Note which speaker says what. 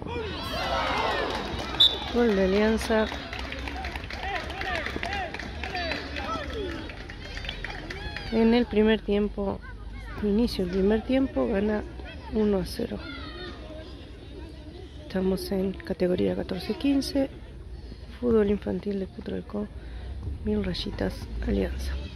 Speaker 1: Gol de Alianza. En el primer tiempo, inicio del primer tiempo, gana 1-0. Estamos en categoría 14-15, fútbol infantil de Putralcó, 1000 Rayitas Alianza.